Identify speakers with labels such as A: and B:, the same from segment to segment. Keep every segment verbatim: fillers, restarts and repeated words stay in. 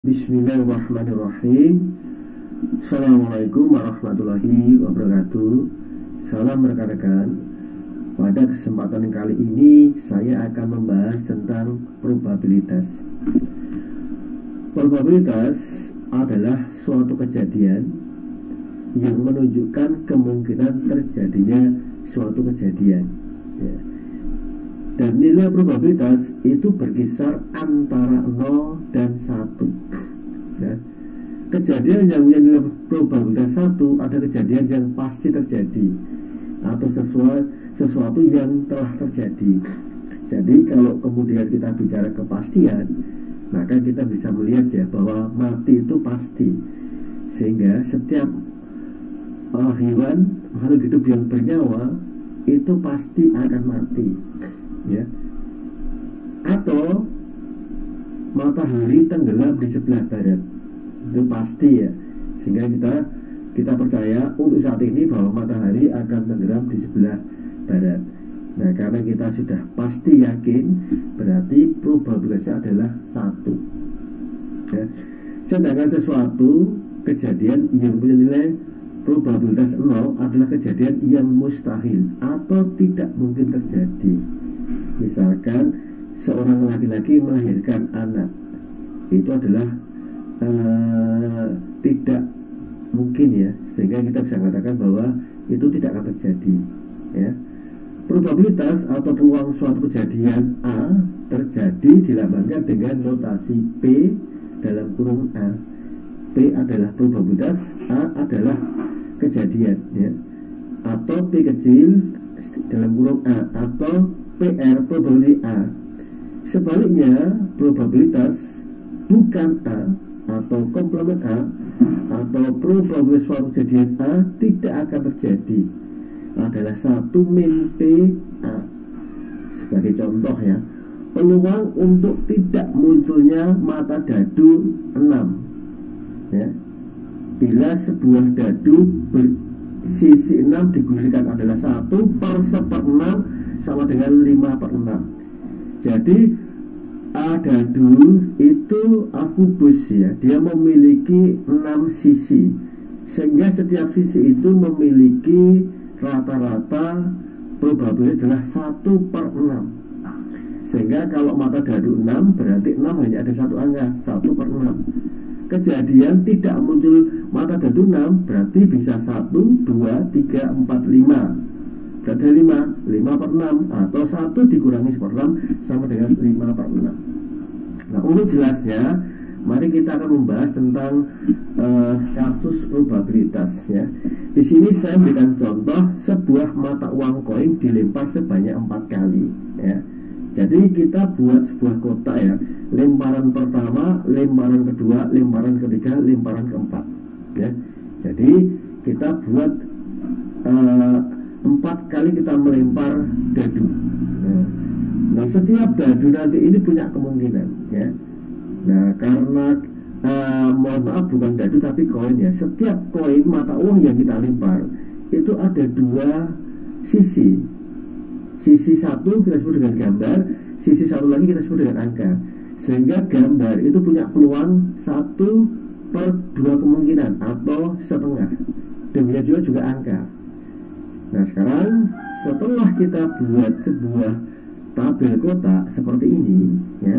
A: Bismillahirrahmanirrahim. Assalamualaikum warahmatullahi wabarakatuh. Salam rekan-rekan. Pada kesempatan kali ini saya akan membahas tentang probabilitas. Probabilitas adalah suatu kejadian yang menunjukkan kemungkinan terjadinya suatu kejadian, ya. Dan nilai probabilitas itu berkisar antara nol dan satu, ya. Kejadian yang punya nilai probabilitas satu ada kejadian yang pasti terjadi atau sesuatu, sesuatu yang telah terjadi. Jadi kalau kemudian kita bicara kepastian, maka kita bisa melihat ya bahwa mati itu pasti. Sehingga setiap uh, hewan makhluk hidup yang bernyawa itu pasti akan mati, ya. Atau matahari tenggelam di sebelah barat, itu pasti ya. Sehingga kita kita percaya untuk saat ini bahwa matahari akan tenggelam di sebelah barat. Nah, karena kita sudah pasti yakin, berarti probabilitasnya adalah satu, ya. Sedangkan sesuatu kejadian yang punya nilai probabilitas nol adalah kejadian yang mustahil atau tidak mungkin terjadi. Misalkan seorang laki-laki melahirkan anak, itu adalah uh, tidak mungkin ya, sehingga kita bisa katakan bahwa itu tidak akan terjadi, ya. Probabilitas atau peluang suatu kejadian A terjadi dilambangkan dengan notasi P dalam kurung A. P adalah probabilitas, A adalah kejadian, ya. Atau P kecil dalam kurung A, atau P R probability A. Sebaliknya, probabilitas bukan A atau komplement A atau probabilitas suatu kejadian A tidak akan terjadi adalah satu min P A. Sebagai contoh ya, peluang untuk tidak munculnya mata dadu enam, ya. Bila sebuah dadu bersisi enam digulirkan adalah satu per seperenam sama dengan lima per enam. Jadi A dadu itu akubus ya, dia memiliki enam sisi, sehingga setiap sisi itu memiliki rata-rata probabilitas adalah satu per enam. Sehingga kalau mata dadu enam, berarti enam hanya ada satu angka, satu per enam. Kejadian tidak muncul mata dadu enam berarti bisa satu, dua, tiga, empat, lima. Berarti lima, lima per enam, atau satu dikurangi satu per enam sama dengan lima per enam. Nah, untuk jelasnya, mari kita akan membahas tentang uh, kasus probabilitas, ya. Di sini saya berikan contoh sebuah mata uang koin dilempar sebanyak empat kali, ya. Jadi kita buat sebuah kotak ya, lemparan pertama, lemparan kedua, lemparan ketiga, lemparan keempat, ya. Jadi kita buat uh, empat kali kita melempar dadu. Nah, nah setiap dadu nanti ini punya kemungkinan, ya. Nah, karena uh, mohon maaf bukan dadu tapi koin ya. Setiap koin mata uang yang kita lempar itu ada dua sisi. Sisi satu kita sebut dengan gambar, sisi satu lagi kita sebut dengan angka. Sehingga gambar itu punya peluang satu per dua kemungkinan atau setengah. Demikian juga juga angka. Nah, sekarang setelah kita buat sebuah tabel kotak seperti ini, ya.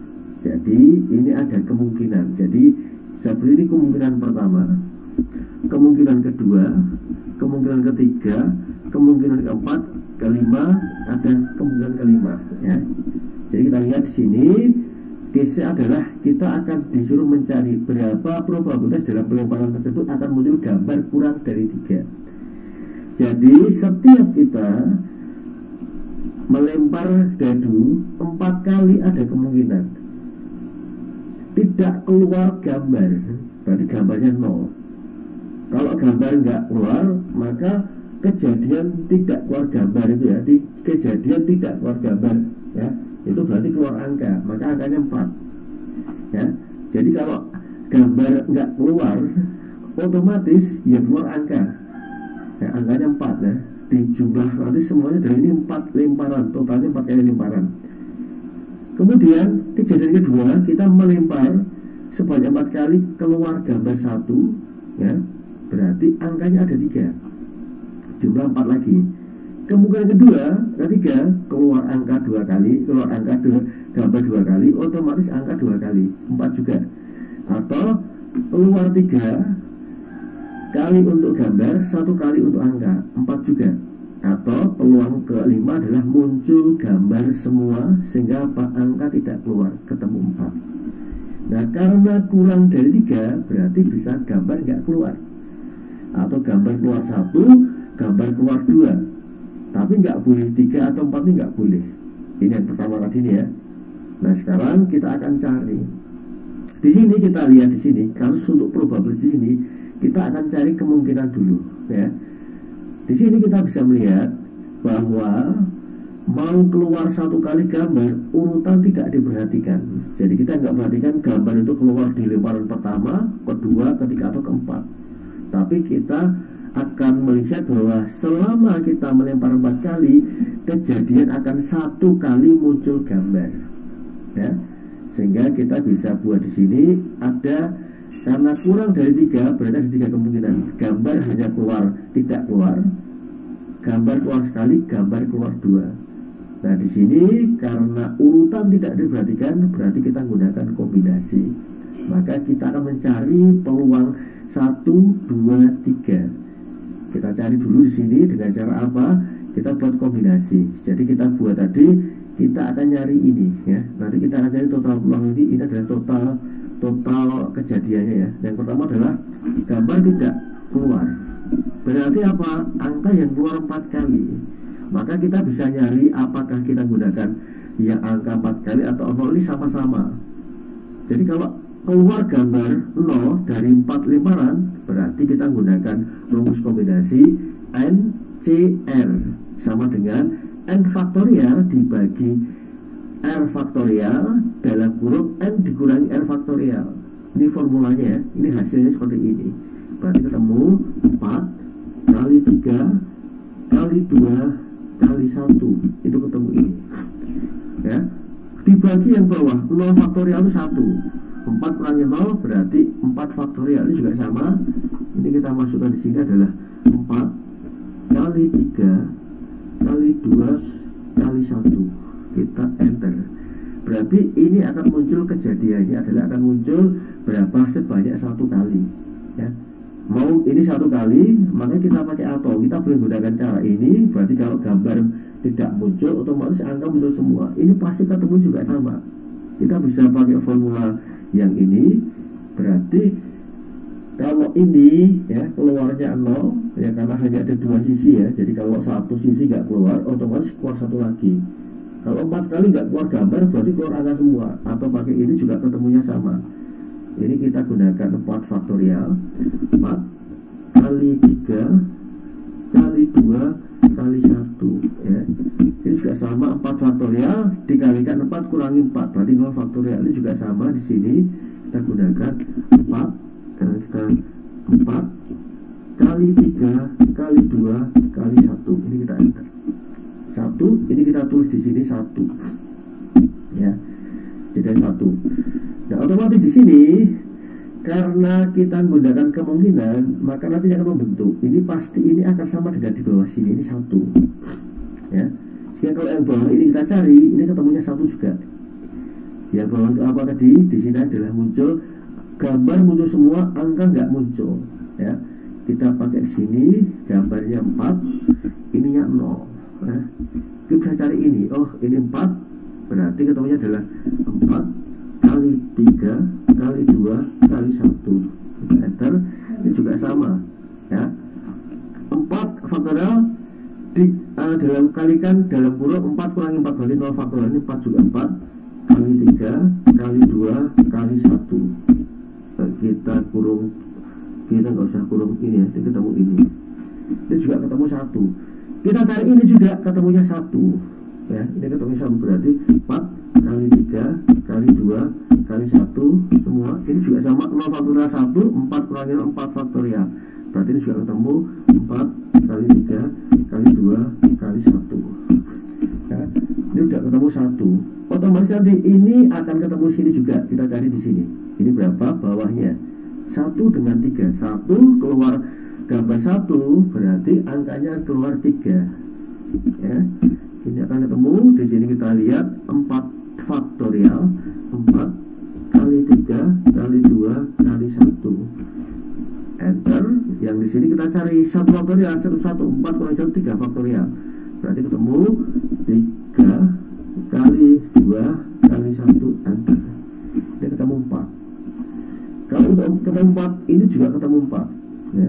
A: Jadi ini ada kemungkinan. Jadi seperti ini kemungkinan pertama, kemungkinan kedua, kemungkinan ketiga, kemungkinan keempat, kelima, ada kemungkinan kelima, ya. Jadi kita lihat di sini, case adalah kita akan disuruh mencari berapa probabilitas dalam pelemparan tersebut akan muncul gambar kurang dari tiga. Jadi setiap kita melempar dadu empat kali ada kemungkinan tidak keluar gambar, berarti gambarnya nol. Kalau gambar nggak keluar, maka kejadian tidak keluar gambar itu ya, di kejadian tidak keluar gambar, ya, itu berarti keluar angka, maka angkanya empat, ya. Jadi kalau gambar nggak keluar, otomatis ya keluar angka, ya, angkanya empat, ya. Di jumlah nanti semuanya dari ini empat lemparan, totalnya empat kali lemparan. Kemudian kejadian kedua kita melempar sebanyak empat kali keluar gambar satu, ya, berarti angkanya ada tiga, jumlah empat lagi. Kemungkinan kedua, ketiga, keluar angka dua kali, keluar angka dua, gambar dua kali, otomatis angka dua kali, empat juga. Atau keluar tiga kali untuk gambar, satu kali untuk angka, empat juga. Atau peluang kelima adalah muncul gambar semua sehingga apa, angka tidak keluar, ketemu empat. Nah, karena kurang dari tiga berarti bisa gambar nggak keluar, atau gambar keluar satu, gambar keluar dua, tapi nggak boleh tiga atau empat, ini nggak boleh. Ini yang pertama tadi nih ya. Nah, sekarang kita akan cari. Di sini kita lihat di sini kasus untuk probabilitas di sini kita akan cari kemungkinan dulu ya. Di sini kita bisa melihat bahwa mau keluar satu kali gambar, urutan tidak diperhatikan. Jadi kita nggak perhatikan gambar itu keluar di lemparan pertama, kedua, ketiga, atau keempat. Tapi kita akan melihat bahwa selama kita melempar empat kali, kejadian akan satu kali muncul gambar, ya. Sehingga kita bisa buat di sini ada, karena kurang dari tiga berarti ada tiga kemungkinan. Gambar hanya keluar, tidak keluar, gambar keluar sekali, gambar keluar dua. Nah, di sini karena urutan tidak diperhatikan berarti kita gunakan kombinasi. Maka kita akan mencari peluang satu, dua, tiga. Kita cari dulu di sini dengan cara apa? Kita buat kombinasi. Jadi kita buat tadi, kita akan nyari ini ya. Nanti kita akan cari total peluang ini. Ini adalah total total kejadiannya ya. Yang pertama adalah gambar tidak keluar. Berarti apa? Angka yang keluar empat kali. Maka kita bisa nyari apakah kita gunakan yang angka empat kali atau nol, ini sama-sama. Jadi kalau keluar gambar nol dari empat lemparan, berarti kita gunakan rumus kombinasi N C R sama dengan N faktorial dibagi R faktorial dalam kurung N dikurangi R faktorial. Ini formulanya ya. Ini hasilnya seperti ini. Berarti ketemu empat kali tiga kali dua kali satu, itu ketemu ini ya. Dibagi yang bawah, nol faktorial itu satu, empat kurangi nol berarti empat faktorial. Ini juga sama. Ini kita masukkan di sini adalah empat kali tiga kali dua kali satu. Kita enter. Berarti ini akan muncul, kejadiannya adalah akan muncul berapa? Sebanyak satu kali ya. Mau ini satu kali, maka kita pakai atau kita boleh gunakan cara ini. Berarti kalau gambar tidak muncul, otomatis angka muncul semua. Ini pasti ketemu juga sama. Kita bisa pakai formula yang ini. Berarti kalau ini ya keluarnya nol ya, karena hanya ada dua sisi ya. Jadi kalau satu sisi nggak keluar, otomatis keluar satu lagi. Kalau empat kali nggak keluar gambar, berarti keluar angka semua. Atau pakai ini juga ketemunya sama. Ini kita gunakan empat faktorial, empat kali tiga kali dua kali satu ya. Ini juga sama, empat faktorial dikalikan empat kurangi empat berarti nol faktorial. Ini juga sama, di sini kita gunakan empat, karena kita empat kali tiga kali dua kali satu. Ini kita enter. Satu, ini kita tulis di sini satu ya. Jadi satu. Nah, otomatis di sini karena kita menggunakan kemungkinan, maka nanti akan membentuk. Ini pasti ini akan sama dengan di bawah sini. Ini satu ya. Sehingga kalau yang bawah ini kita cari, ini ketemunya satu juga. Yang bawah itu apa tadi? Di sini adalah muncul gambar, muncul semua, angka nggak muncul ya. Kita pakai di sini gambarnya empat, ininya nol ya. Kita bisa cari ini. Oh, ini empat, berarti ketemunya adalah empat kali tiga kali dua kali satu. Kita enter. Ini juga sama ya. empat faktorial di, uh, dalam kalikan dalam kurung empat kurangi empat berarti nol faktorial. Ini empat juga empat kali tiga kali dua kali satu. Nah, kita kurung, kita nggak usah kurung ini ya. Ini ketemu ini. Ini juga ketemu satu. Kita cari ini juga ketemunya satu ya. Ini ketemu satu berarti empat kali tiga kali dua kali satu semua. Ini juga sama, nol faktorial satu, empat kurangi nol empat faktorial. Berarti ini juga ketemu empat kali tiga kali dua kali satu ya. Ini udah ketemu satu. Otomatis nanti ini akan ketemu sini juga. Kita cari di sini. Ini berapa? Bawahnya satu dengan tiga. Satu keluar gambar satu, berarti angkanya keluar tiga. Ya, ini akan ketemu. Di sini kita lihat empat faktorial. Empat kali tiga kali dua kali satu. Enter. Yang di sini kita cari satu faktorial. Satu satu empat kurang satu tiga faktorial. Berarti ketemu tiga kali dua kali satu. Enter. Ini ketemu empat. Kalau untuk ketemu empat, ini juga ketemu empat. Ya.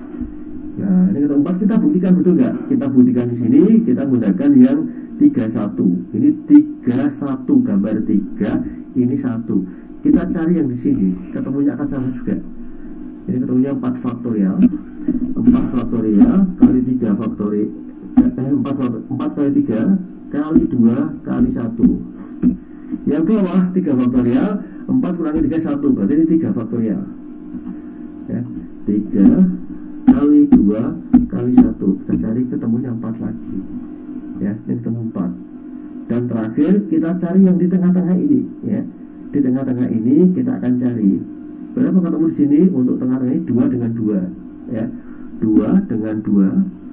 A: Nah, ini ketemu empat, kita buktikan betul nggak? Kita buktikan di sini, kita gunakan yang tiga satu. Ini tiga satu, gambar tiga, ini satu. Kita cari yang di sini, ketemunya akan sama juga. Ini ketemunya empat faktorial. empat faktorial kali tiga faktorial. Eh, empat, empat kali tiga kali dua kali satu. Yang bawah tiga faktorial, empat kurangi tiga satu, berarti ini tiga faktorial. Ya, tiga kali dua kali satu. Kita cari ketemunya empat lagi. Ya, ini ketemu empat. Dan terakhir kita cari yang di tengah-tengah ini, ya. Di tengah-tengah ini kita akan cari berapa ketemu di sini. Untuk tengah-tengah ini dua dengan dua, ya. dua dengan dua.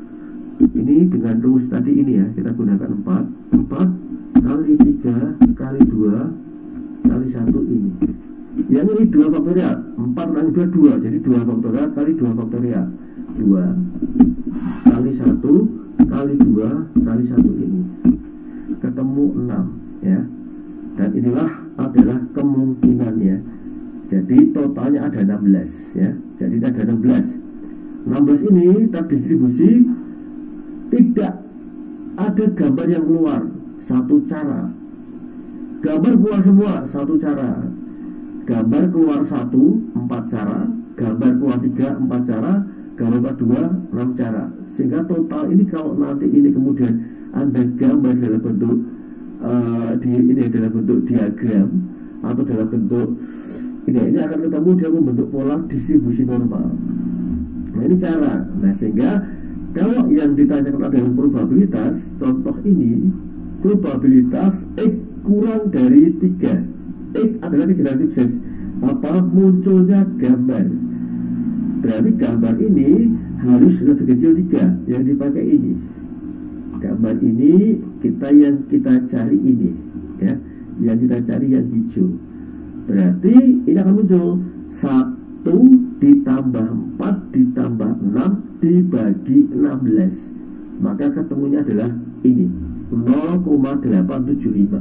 A: Ini dengan rumus tadi ini ya, kita gunakan empat. empat kali tiga kali dua kali satu ini. Yang ini dua faktorial. empat kurangi dua, dua. Jadi dua faktorial kali dua faktorial. dua kali satu kali dua kali satu ini. Ketemu enam, ya. Dan inilah adalah kemungkinannya. Jadi totalnya ada enam belas, ya. Jadi ada enam belas. enam belas ini terdistribusi, tidak ada gambar yang keluar, satu cara. Gambar keluar semua, satu cara. Gambar keluar satu, empat cara. Gambar keluar tiga, empat cara. Gambar keluar dua, enam cara. Sehingga total ini kalau nanti ini kemudian Anda gambar dalam bentuk uh, di, ini dalam bentuk diagram atau dalam bentuk ini, ini akan ketemu dia membentuk pola distribusi normal. Nah, ini cara. Nah, sehingga kalau yang ditanyakan adalah probabilitas, contoh ini probabilitas X kurang dari tiga. X adalah kejadian sukses. Apa? Munculnya gambar. Berarti gambar ini harus lebih kecil tiga. Yang dipakai ini. Gambar ini kita yang kita cari ini, ya. Yang kita cari yang hijau. Berarti ini akan muncul satu ditambah empat ditambah enam dibagi enam belas. Maka ketemunya adalah ini, nol koma delapan tujuh lima.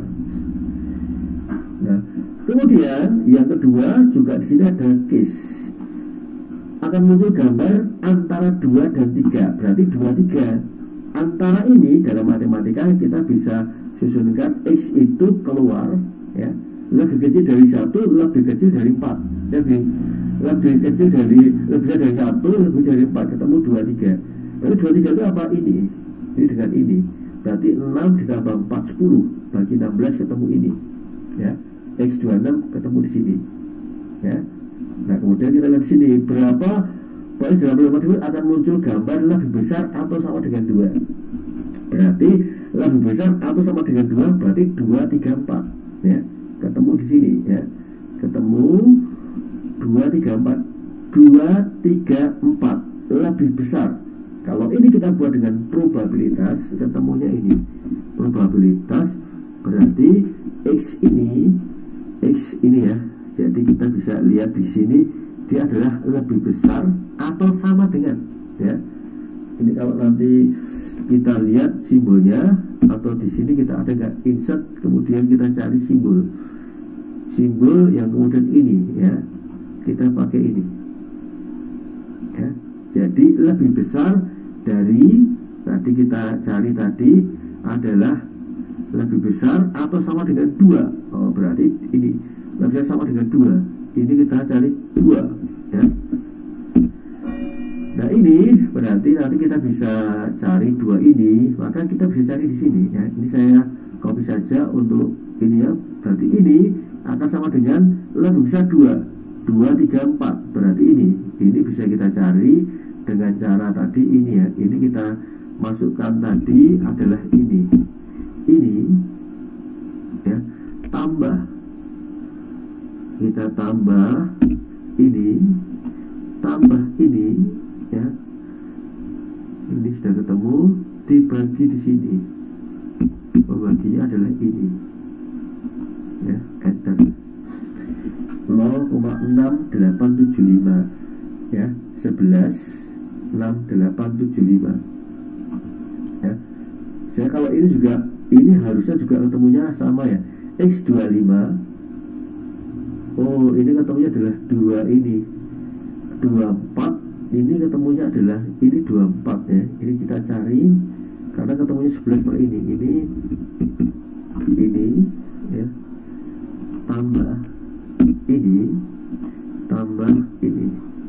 A: Nah, kemudian yang kedua juga di sini ada case. Akan muncul gambar antara dua dan tiga. Berarti dua, tiga. Antara ini dalam matematika kita bisa susunkan X itu keluar, ya, lebih kecil dari satu, lebih kecil dari empat. Lebih lebih kecil dari lebih dari satu, lebih dari empat, ketemu dua, tiga. Berarti dua, tiga itu apa? Ini. Ini dengan ini. Berarti enam ditambah empat, sepuluh. Bagi enam belas ketemu ini. Ya. X dua puluh enam ketemu di sini. Ya. Nah, kemudian kita lihat di sini berapa X dua puluh empat akan muncul gambar lebih besar atau sama dengan dua. Berarti lebih besar atau sama dengan dua, berarti dua, tiga, empat, ya. Ketemu di sini, ya. Ketemu dua, tiga, empat. dua, tiga, empat lebih besar. Kalau ini kita buat dengan probabilitas, ketemunya ini. Probabilitas berarti X ini X ini ya. Jadi kita bisa lihat di sini dia adalah lebih besar atau sama dengan, ya. Ini kalau nanti kita lihat simbolnya, atau di sini kita ada nggak insert, kemudian kita cari simbol simbol yang kemudian ini, ya, kita pakai ini, ya. Jadi lebih besar dari tadi kita cari tadi adalah lebih besar atau sama dengan dua. Oh, berarti ini lebih besar sama dengan dua. Ini kita cari dua, ya. Nah, ini berarti nanti kita bisa cari dua ini, maka kita bisa cari di sini, ya. Ini saya copy saja untuk ini, ya. Berarti ini akan sama dengan lebih besar dua. dua, tiga, empat. Berarti ini. Ini bisa kita cari dengan cara tadi ini, ya. Ini kita masukkan tadi adalah ini. Ini, ya, tambah. Ini kita tambah ini, tambah ini, ya, ini sudah ketemu, dibagi di sini, pembaginya adalah ini, ya, enter nol koma enam delapan tujuh lima, ya, sebelas enam delapan tujuh lima, ya. Saya kalau ini juga, ini harusnya juga ketemunya sama, ya, X dua puluh lima. Oh, ini ketemunya adalah dua ini, dua puluh empat. Ini ketemunya adalah ini dua puluh empat, ya. Ini kita cari karena ketemunya sebelas per ini. Ini ini, ya, tambah ini, tambah ini,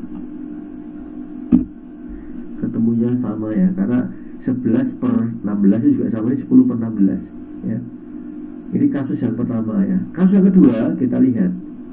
A: ketemunya sama, ya, karena sebelas per enam belas juga sama, ini sepuluh per enam belas, ya. Ini kasus yang pertama, ya. Kasus yang kedua, kita lihat,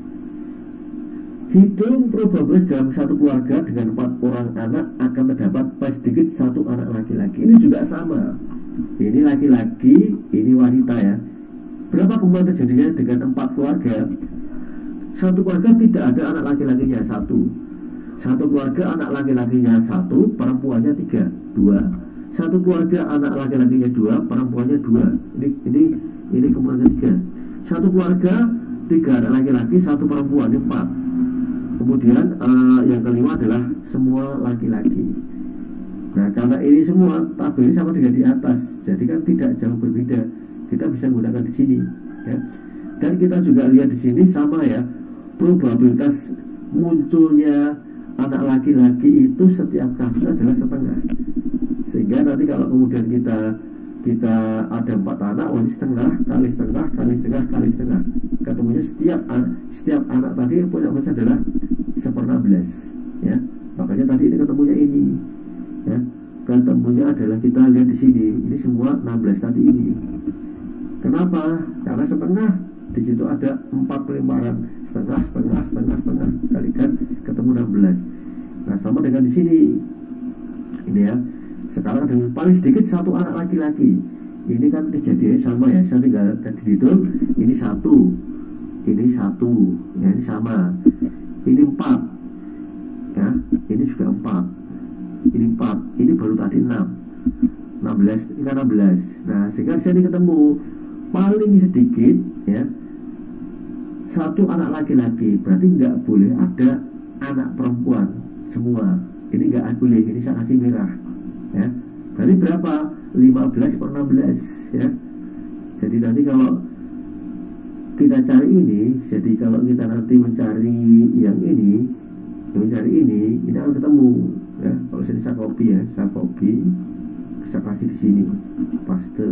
A: hitung probabilitas dalam satu keluarga dengan empat orang anak akan terdapat paling sedikit satu anak laki-laki. Ini juga sama, ini laki-laki, ini wanita, ya. Berapa kemungkinan terjadinya dengan empat keluarga? Satu keluarga tidak ada anak laki-lakinya, satu. Satu keluarga anak laki-lakinya satu, perempuannya tiga, dua. Satu keluarga anak laki-lakinya dua, perempuannya dua. Ini ini ini kemungkinan ketiga. Satu keluarga tiga anak laki-laki, satu perempuan, ini empat. Kemudian uh, yang kelima adalah semua laki-laki. Nah, karena ini semua tabelnya sama dengan di atas, jadi kan tidak jauh berbeda. Kita bisa gunakan di sini, ya. Dan kita juga lihat di sini sama, ya. Probabilitas munculnya anak laki-laki itu setiap kasus adalah setengah. Sehingga nanti kalau kemudian kita kita ada empat anak, wali setengah kali setengah kali setengah kali setengah, ketemunya setiap setiap anak tadi punya masa adalah seperenam belas, ya. Makanya tadi ini ketemunya ini, ya, ketemunya adalah kita lihat di sini, ini semua enam belas tadi ini. Kenapa? Karena setengah di situ ada empat pelimparan, setengah setengah setengah setengah kalikan ketemu enam belas. Nah, sama dengan di sini, ini, ya. Sekarang dengan paling sedikit satu anak laki-laki. Ini kan kejadiannya sama, ya. Saya tinggal tadi dihitung, ini satu, ini satu, ya, ini sama. Ini empat, ya. Ini juga empat. Ini empat. Ini baru tadi enam. enam belas, ini kan enam belas. Nah, sehingga saya ini ketemu paling sedikit, ya, satu anak laki-laki. Berarti nggak boleh ada anak perempuan semua. Ini nggak boleh. Ini saya kasih merah, ya. Berarti berapa? lima belas per enam belas, ya. Jadi nanti kalau kita cari ini, jadi kalau kita nanti mencari yang ini, mencari ini, ini akan ketemu, ya. Kalau saya bisa copy, ya, saya copy, saya kasih di sini, paste.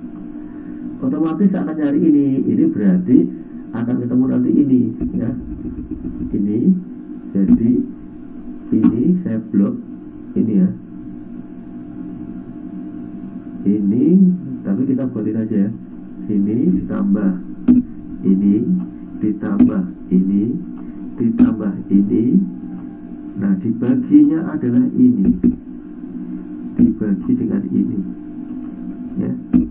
A: Otomatis akan cari ini. Ini berarti akan ketemu nanti ini, ya. Ini, jadi ini saya blok ini, ya. Ini, tapi kita buatin aja, ya. Sini ditambah ini, ditambah ini, ditambah ini. Nah, dibaginya adalah ini, dibagi dengan ini, ya.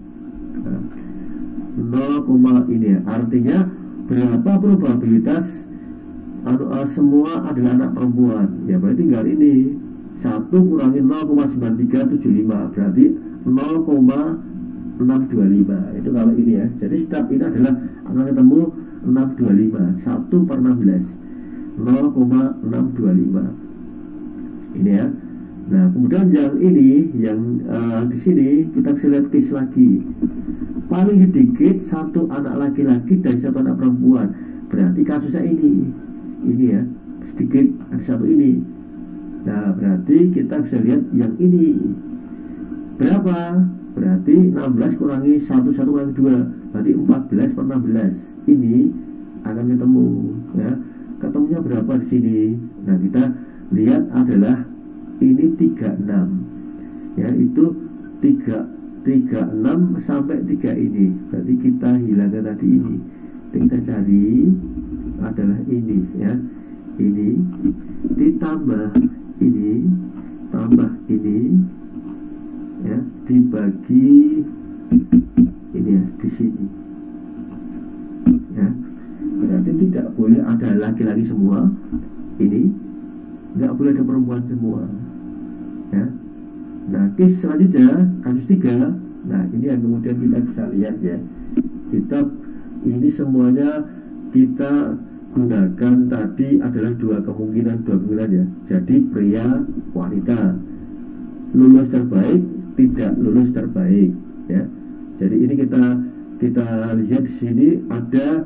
A: nol, ini, ya. Artinya berapa probabilitas anu, uh, semua adalah anak perempuan, ya. Berarti tinggal ini satu kurangi nol koma sembilan tiga tujuh lima, berarti nol koma enam dua lima. Itu kalau ini, ya. Jadi setiap ini adalah akan ketemu enam dua lima, satu per enam belas, nol koma enam dua lima. Ini, ya. Nah, kemudian yang ini, yang uh, di sini kita bisa lihat case lagi. Paling sedikit satu anak laki-laki dan satu anak perempuan. Berarti kasusnya ini, ini, ya, sedikit ada satu ini. Nah, berarti kita bisa lihat yang ini berapa? Berarti enam belas kurangi satu, satu kurangi dua, berarti empat belas per enam belas. Ini akan ketemu, ya. Ketemunya berapa di sini? Nah, kita lihat adalah ini tiga puluh enam, ya. Itu tiga tiga puluh enam sampai tiga ini. Berarti kita hilangkan tadi ini. Kita cari adalah ini, ya. Ini ditambah ini, tambah ini, ya, dibagi ini, ya, di sini, ya. berarti tidak boleh ada laki-laki semua, ini nggak boleh ada perempuan semua, ya. Nah, case selanjutnya, kasus tiga. Nah, ini yang kemudian kita bisa lihat ya, kita ini semuanya kita gunakan tadi adalah dua kemungkinan dua kemungkinan ya. Jadi pria wanita, lulus terbaik, tidak lulus terbaik, ya. Jadi ini kita kita lihat di sini ada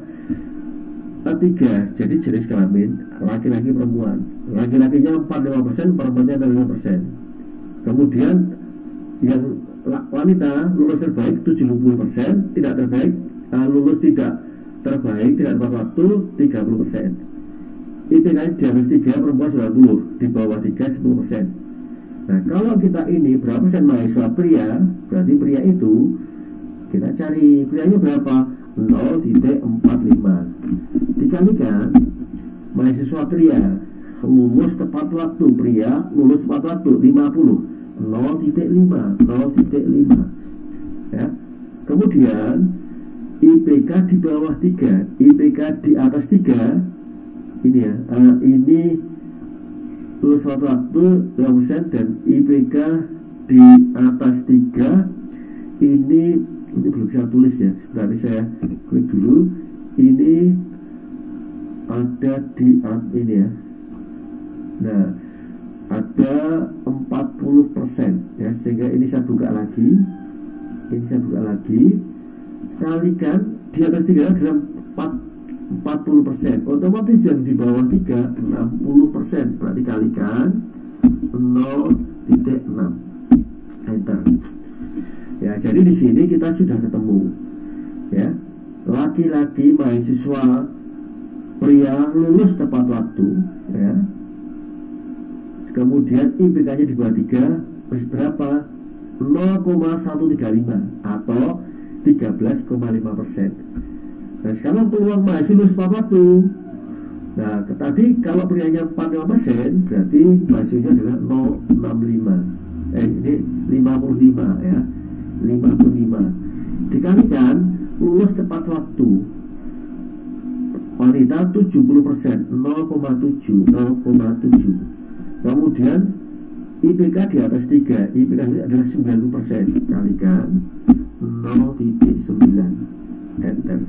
A: tiga, jadi jenis kelamin laki-laki perempuan. Laki-lakinya empat puluh lima persen, perempuannya enam puluh lima persen. Kemudian yang wanita lulus terbaik tujuh puluh persen, tidak terbaik uh, lulus tidak terbaik tidak tepat waktu tiga puluh persen. I P K di atas tiga, perempuan sembilan puluh, di bawah tiga sepuluh persen. Nah, kalau kita ini berapa persen mahasiswa pria, berarti pria itu kita cari prianya berapa? nol koma empat lima dikalikan mahasiswa pria lulus tepat waktu, pria lulus tepat waktu lima puluh, nol koma lima nol koma lima, ya. Kemudian I P K di bawah tiga, I P K di atas tiga, ini ya, uh, ini lulus tepat waktu lima persen, dan I P K di atas tiga, ini ini belum bisa tulis ya, berarti saya klik dulu. Ini ada di ini ya. Nah, ada empat puluh persen ya, sehingga ini saya buka lagi. Ini saya buka lagi. Kalikan di atas tiga adalah empat puluh persen. Otomatis yang di bawah tiga enam puluh persen. Berarti kalikan nol koma enam. Enter. Ya, jadi di sini kita sudah ketemu, ya, laki-laki mahasiswa pria lulus tepat waktu, ya. Kemudian I P K-nya di bawah tiga, berapa? nol koma seratus tiga puluh lima atau tiga belas koma lima persen. Nah, sekarang peluang mahasiswa lulus tepat waktu. Nah, tadi kalau prianya empat puluh lima persen, berarti mahasiswanya adalah nol koma enam lima. Eh, ini lima puluh lima ya. lima puluh lima dikalikan lulus tepat waktu wanita tujuh puluh persen, nol koma tujuh nol koma tujuh. Kemudian I P K di atas tiga, I P K adalah sembilan puluh persen, kalikan nol koma sembilan, enter.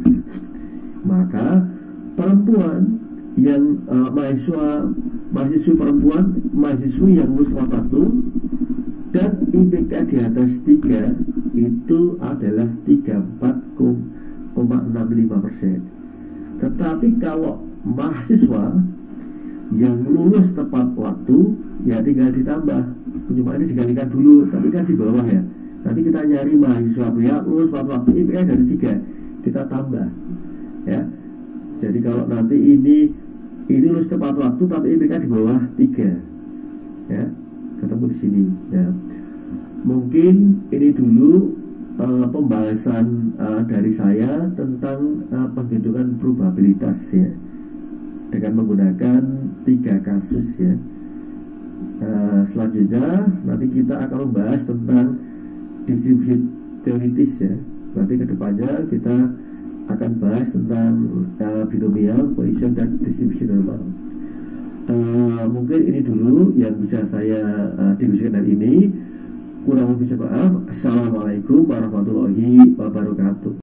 A: Maka perempuan yang uh, mahasiswa mahasiswa perempuan mahasiswa yang lulus tepat waktu dan I P K di atas tiga itu adalah tiga puluh empat koma enam lima persen. Tetapi kalau mahasiswa yang lulus tepat waktu, ya tinggal ditambah. Cuma ini dikalikan dulu, tapi kan di bawah ya. Nanti kita nyari mahasiswa pria lulus tepat waktu, I P K dari tiga, kita tambah, ya. Jadi kalau nanti ini ini lulus tepat waktu tapi I P K di bawah tiga, ya, ketemu di sini, ya. Mungkin ini dulu uh, pembahasan uh, dari saya tentang uh, penghitungan probabilitas ya, dengan menggunakan tiga kasus ya. Uh, selanjutnya nanti kita akan membahas tentang distribusi teoritis ya. Nanti kedepannya kita akan bahas tentang uh, binomial, Poisson, dan distribusi normal. Uh, mungkin ini dulu yang bisa saya uh, diskusikan hari ini. Kurang lebih maaf. Assalamualaikum warahmatullahi wabarakatuh.